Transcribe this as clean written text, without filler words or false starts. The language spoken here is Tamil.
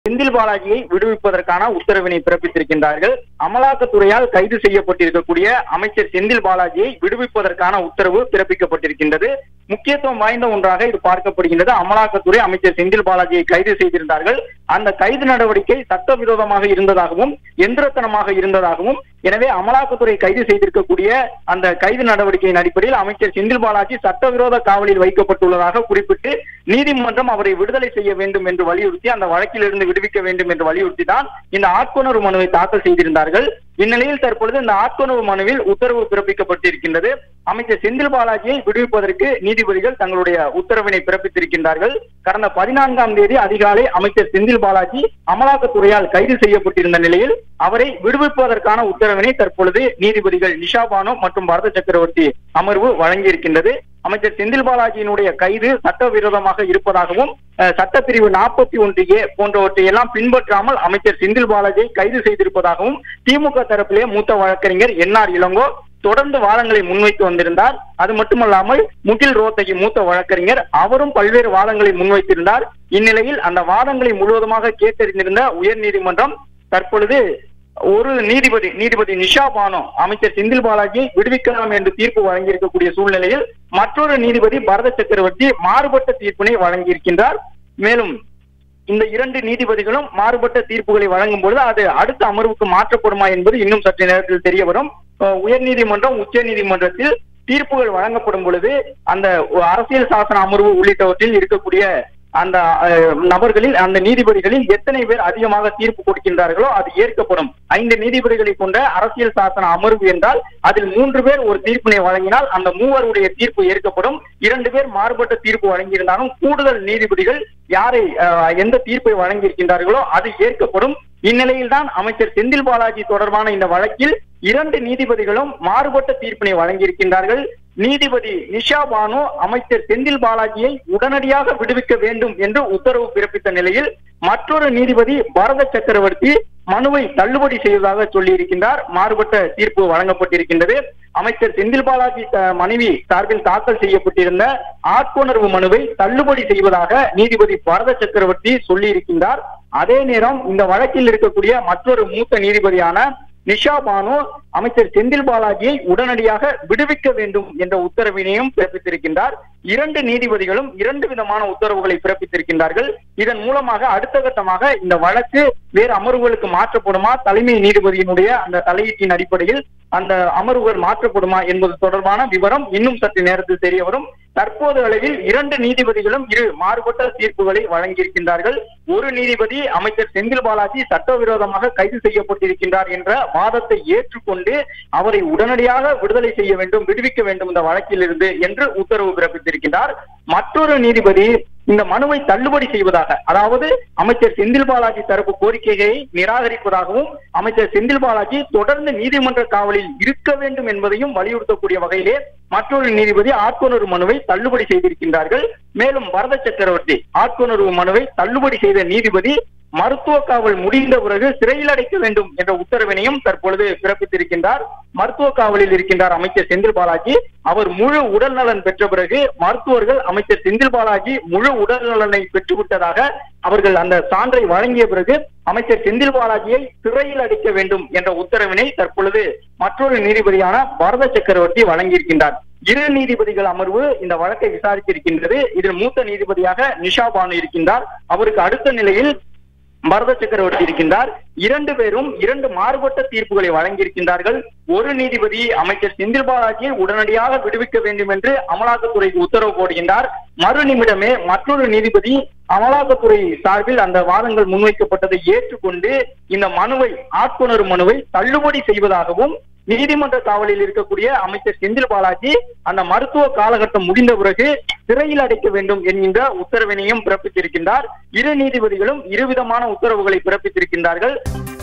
செந்தில் பாலாஜியை விடுவிப்பதற்கான உத்தரவினை பிறப்பித்திருக்கின்றார்கள். அமலாக்கத்துறையால் கைது செய்யப்பட்டிருக்கக்கூடிய அமைச்சர் செந்தில் பாலாஜியை விடுவிப்பதற்கான உத்தரவு பிறப்பிக்கப்பட்டிருக்கின்றது. முக்கியத்துவம் வாய்ந்த ஒன்றாக இது பார்க்கப்படுகின்றது. அமலாக்கத்துறை அமைச்சர் செந்தில் பாலாஜியை கைது செய்திருந்தார்கள். அந்த கைது நடவடிக்கை சட்டவிரோதமாக இருந்ததாகவும் எந்திரத்தனமாக இருந்ததாகவும், எனவே அமலாக்கத்துறை கைது செய்திருக்கக்கூடிய அந்த கைது நடவடிக்கையின் அடிப்படையில் அமைச்சர் செந்தில் பாலாஜி சட்டவிரோத காவலில் வைக்கப்பட்டுள்ளதாக குறிப்பிட்டு நீதிமன்றம் அவரை விடுதலை செய்ய வேண்டும் என்று வலியுறுத்தி, அந்த வழக்கிலிருந்து விடுவிக்க வேண்டும் என்று வலியுறுத்தி தான் இந்த ஆட்கொணர்வு மனுவை தாக்கல் செய்திருந்தார்கள். இந்நிலையில் தற்பொழுது இந்த ஆட்கொணர்வு மனுவில் உத்தரவு பிறப்பிக்கப்பட்டிருக்கின்றது. அமைச்சர் செந்தில் பாலாஜியை விடுவிப்பதற்கு நீதிபதிகள் தங்களுடைய உத்தரவினை பிறப்பித்திருக்கின்றார்கள். கடந்த 14ஆம் தேதி அதிகாலை அமைச்சர் செந்தில் பாலாஜி அமலாக்கத்துறையால் கைது செய்யப்பட்டிருந்த நிலையில் அவரை விடுவிப்பதற்கான உத்தரவினை தற்பொழுது நீதிபதிகள் நிஷா பானு மற்றும் பரத சக்கரவர்த்தி அமர்வு வழங்கியிருக்கின்றது. அமைச்சர் செந்தில் பாலாஜியினுடைய கைது சட்டவிரோதமாக இருப்பதாகவும், சட்டப்பிரிவு 41A போன்றவற்றை எல்லாம் பின்பற்றாமல் அமைச்சர் செந்தில் பாலாஜியை கைது செய்திருப்பதாகவும் திமுக தரப்பிலே மூத்த வழக்கறிஞர் என்ஆர் இளங்கோ தொடர்ந்து வாதங்களை முன்வைத்து வந்திருந்தார். அது மட்டுமல்லாமல் முகில் ரோத்தகி மூத்த வழக்கறிஞர் அவரும் பல்வேறு வாதங்களை முன்வைத்திருந்தார். இந்நிலையில் அந்த வாதங்களை முழுவதுமாக கேட்டறிந்திருந்த உயர் நீதிமன்றம் தற்பொழுது ஒரு நீதிபதி நிஷா பானு அமைச்சர் செந்தில் பாலாஜியை விடுவிக்கலாம் என்று தீர்ப்பு வழங்கியிருக்கக்கூடிய சூழ்நிலையில் மற்றொரு நீதிபதி பரத சக்கரவர்த்தி மாறுபட்ட தீர்ப்பினை வழங்கியிருக்கின்றார். மேலும் இந்த இரண்டு நீதிபதிகளும் மாறுபட்ட தீர்ப்புகளை வழங்கும் பொழுது அது அடுத்த அமர்வுக்கு மாற்றப்படுமா என்பது இன்னும் சற்று நேரத்தில் தெரிய வரும். உயர் நீதிமன்றம் உச்ச நீதிமன்றத்தில் தீர்ப்புகள் வழங்கப்படும் பொழுது அந்த அரசியல் சாசன அமர்வு உள்ளிட்டவற்றில் இருக்கக்கூடிய அந்த நபர்களில், அந்த நீதிபதிகளில் எத்தனை பேர் அதிகமாக தீர்ப்பு கொடுக்கின்றார்களோ அது ஏற்கப்படும். 5 நீதிபதிகளை கொண்ட அரசியல் சாசன அமர்வு என்றால் அதில் 3 பேர் ஒரு தீர்ப்பினை வழங்கினால் அந்த 3 தீர்ப்பு ஏற்கப்படும். 2 பேர் மாறுபட்ட தீர்ப்பு வழங்கியிருந்தாலும் கூடுதல் நீதிபதிகள் யாரை எந்த தீர்ப்பை வழங்கியிருக்கின்றார்களோ அது ஏற்கப்படும். இந்நிலையில் தான் அமைச்சர் செந்தில் பாலாஜி தொடர்பான இந்த வழக்கில் 2 நீதிபதிகளும் மாறுபட்ட தீர்ப்பினை வழங்கியிருக்கின்றார்கள். நீதிபதி நிஷா பானு அமைச்சர் செந்தில் பாலாஜியை உடனடியாக விடுவிக்க வேண்டும் என்று உத்தரவு பிறப்பித்த நிலையில் மற்றொரு நீதிபதி பரத சக்கரவர்த்தி மனுவை தள்ளுபடி செய்வதாக சொல்லியிருக்கின்றார். மாறுபட்ட தீர்ப்பு வழங்கப்பட்டிருக்கின்றது. அமைச்சர் செந்தில் பாலாஜி மனைவி சார்பில் தாக்கல் செய்யப்பட்டிருந்த ஆட்கொணர்வு மனுவை தள்ளுபடி செய்வதாக நீதிபதி பரத சக்கரவர்த்தி சொல்லியிருக்கின்றார். அதே நேரம் இந்த வழக்கில் இருக்கக்கூடிய மற்றொரு மூத்த நீதிபதியான நிஷா பானு அமைச்சர் செந்தில் பாலாஜியை உடனடியாக விடுவிக்க வேண்டும் என்ற உத்தரவினையும் பிறப்பித்திருக்கின்றார். 2 நீதிபதிகளும் 2 விதமான உத்தரவுகளை பிறப்பித்திருக்கின்றார்கள். இதன் மூலமாக அடுத்த கட்டமாக இந்த வழக்கு வேறு அமர்வுகளுக்கு மாற்றப்படுமா, தலைமை நீதிபதியினுடைய அந்த தலையீட்டின் அடிப்படையில் அந்த அமர்வுகள் மாற்றப்படுமா என்பது தொடர்பான விவரம் இன்னும் சற்று நேரத்தில் தெரிய வரும். தற்போது அளவில் 2 நீதிபதிகளும் 2 மாறுபட்ட தீர்ப்புகளை வழங்கியிருக்கின்றார்கள். ஒரு நீதிபதி அமைச்சர் செந்தில் பாலாஜி சட்டவிரோதமாக கைது செய்யப்பட்டிருக்கின்றார் என்ற வாதத்தை ஏற்றுக்கொண்டு அவரை உடனடியாக விடுதலை செய்ய வேண்டும், விடுவிக்க வேண்டும் இந்த வழக்கில் இருந்து என்று உத்தரவு பிறப்பித்திருக்கின்றார். மற்றொரு நீதிபதி இந்த மனுவை தள்ளுபடி செய்வதாக, அதாவது அமைச்சர் செந்தில் பாலாஜி தரப்பு கோரிக்கையை நிராகரிப்பதாகவும் அமைச்சர் செந்தில் பாலாஜி தொடர்ந்து நீதிமன்ற காவலில் இருக்க வேண்டும் என்பதையும் வலியுறுத்தக்கூடிய வகையிலே மற்றொரு நீதிபதி ஆட்கொணர்வு மனுவை தள்ளுபடி செய்திருக்கின்றார்கள். மேலும் பரத சக்கரவர்த்தி ஆட்கொணர்வு மனுவை தள்ளுபடி செய்த நீதிபதி மருத்துவ காவல் முடிந்த பிறகு சிறையில் அடைக்க வேண்டும் என்ற உத்தரவினையும் தற்பொழுது பிறப்பித்திருக்கின்றார். மருத்துவ காவலில் இருக்கின்றார் அமைச்சர் செந்தில் பாலாஜி. அவர் முழு உடல் நலன் பெற்ற பிறகு மருத்துவர்கள் அமைச்சர் செந்தில் பாலாஜி முழு உடல் நலனை பெற்றுவிட்டதாக அவர்கள் அந்த சான்றை வழங்கிய பிறகு அமைச்சர் செந்தில் பாலாஜியை சிறையில் அடைக்க வேண்டும் என்ற உத்தரவினை தற்பொழுது மற்றொரு நீதிபதியான பரத சக்கரவர்த்தி வழங்கியிருக்கின்றார். 2 நீதிபதிகள் அமர்வு இந்த வழக்கை விசாரித்திருக்கின்றது. இதில் மூத்த நீதிபதியாக நிஷா பானு இருக்கின்றார். அவருக்கு அடுத்த நிலையில் பரத சக்கரவர்த்தி இருக்கின்றார். 2 பேரும் 2 மாறுபட்ட தீர்ப்புகளை வழங்கியிருக்கின்றார்கள். ஒரு நீதிபதி அமைச்சர் செந்தில் பாலாஜியை உடனடியாக விடுவிக்க வேண்டும் என்று அமலாக்கத்துறைக்கு உத்தரவு போடுகின்றார். மறு நிமிடமே மற்றொரு நீதிபதி அமலாக்கத்துறை சார்பில் அந்த வாதங்கள் முன்வைக்கப்பட்டதை ஏற்றுக்கொண்டு இந்த மனுவை ஆட்கொணர்வு மனுவை தள்ளுபடி செய்வதாகவும், நீதிமன்ற காவலில் இருக்கக்கூடிய அமைச்சர் செந்தில் பாலாஜி அந்த மருத்துவ காலகட்டம் முடிந்த பிறகு சிறையில் அடைக்க வேண்டும் என்கின்ற உத்தரவினையும் பிறப்பித்திருக்கின்றார். 2 நீதிபதிகளும் 2 விதமான உத்தரவுகளை பிறப்பித்திருக்கின்றார்கள்.